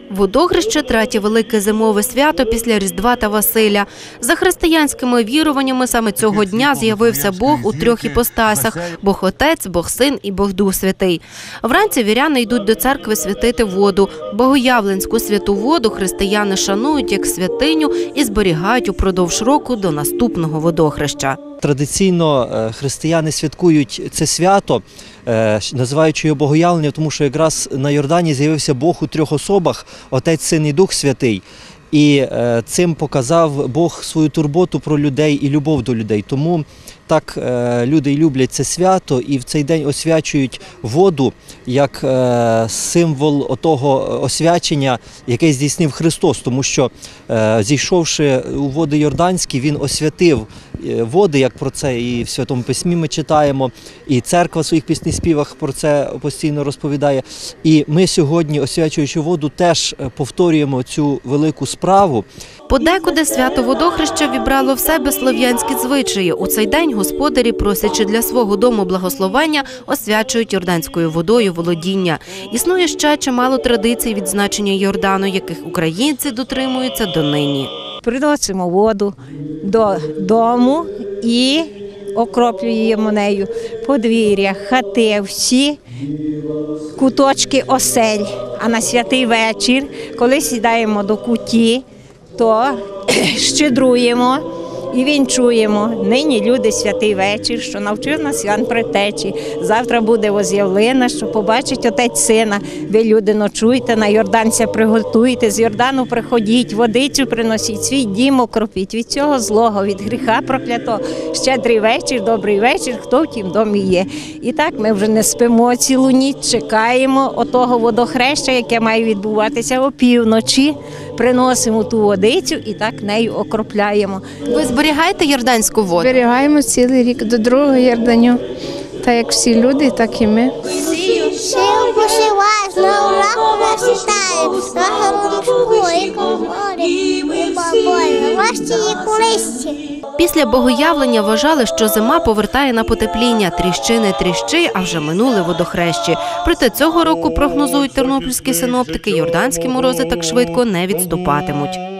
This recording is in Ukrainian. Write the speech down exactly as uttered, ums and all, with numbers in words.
Водохреще – третє велике зимове свято після Різдва та Василя. За християнськими віруваннями, саме цього дня з'явився Бог у трьох іпостасях – Бог Отець, Бог Син і Бог Дух Святий. Вранці віряни йдуть до церкви святити воду. Богоявленську святу воду християни шанують як святиню і зберігають упродовж року до наступного водохреща. Традиційно християни святкують це свято, називаючи його Богоявлення, тому що якраз на Йордані з'явився Бог у трьох особах – Отець, Син і Дух Святий. І цим показав Бог свою турботу про людей і любов до людей. Тому так люди і люблять це свято і в цей день освячують воду як символ отого освячення, яке здійснив Христос. Тому що, зійшовши у води Йорданські, Він освятив води, як про це і в Святому Письмі ми читаємо, і церква в своїх піснеспівах про це постійно розповідає. І ми сьогодні, освячуючи воду, теж повторюємо цю велику справу. Подекуди свято водохреща вібрало в себе слов'янські звичаї. У цей день господарі, просячи для свого дому благословення, освячують йорданською водою володіння. Існує ще чимало традицій відзначення Йордану, яких українці дотримуються донині. Приносимо воду до дому і окроплюємо нею подвір'я, хати, всі куточки осель. А на святий вечір, коли сідаємо до куті, то щедруємо і вінчуємо. Нині люди святий вечір, що навчив нас Іван Предтечі. Завтра буде Воз'явлена, що побачить Отець Сина. Ви, люди, ночуйте, на Йорданця приготуйте, з Йордану приходіть, водицю приносіть, свій дім окропіть від цього злого, від гріха проклятого. Щедрий вечір, добрий вечір, хто в тім домі є. І так ми вже не спимо цілу ніч, чекаємо отого водохреща, яке має відбуватися опівночі. Приносимо ту водицю і так нею окропляємо. Ви зберігаєте йорданську воду? Зберігаємо цілий рік до другого Йорданю. Так як всі люди, так і ми. Шию пошиваю, знову раку насітаю, рахом шкурі, коморі, бабою, власті і кулисті. Після богоявлення вважали, що зима повертає на потепління. Тріщи не тріщи, а вже минули водохрещі. Проте цього року, прогнозують тернопільські синоптики, йорданські морози так швидко не відступатимуть.